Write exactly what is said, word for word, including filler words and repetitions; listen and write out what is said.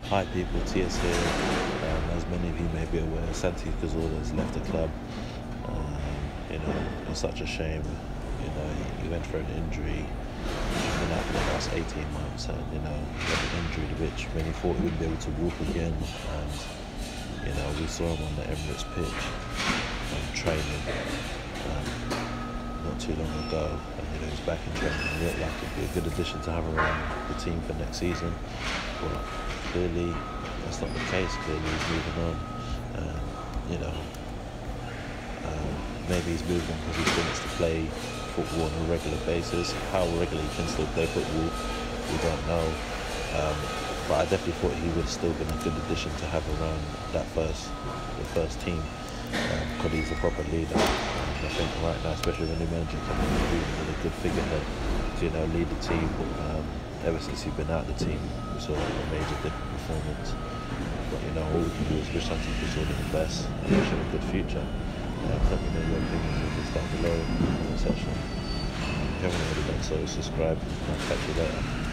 Hi people, T S here. Um, as many of you may be aware, Santi Cazorla has left the club. Um, you know, it's such a shame. You know, he, he went for an injury. He's been out for the last eighteen months, and you know, he had an injury which when he thought he wouldn't be able to walk again. And you know, we saw him on the Emirates pitch um, training um, not too long ago, and you know, he's back in training. He looked like it'd be a good addition to have around the team for next season. But clearly, that's not the case. Clearly, he's moving on. Um, you know, um, maybe he's moving because he wants to play football on a regular basis. How regularly he can still play football, we don't know. Um, but I definitely thought he would have still been a good addition to have around that first, the first team, because um, he's a proper leader. And I think right now, especially when the manager coming in, he's a good figurehead to, you know, lead the team. Um, ever since he's been out of the team, we saw a major dip in performance. But you know, all we can do is wish Santi Cazorla the best and wish him a good future. Um, let me know your opinions on this down below in the comment section. If you haven't already done so, subscribe and I'll catch you later.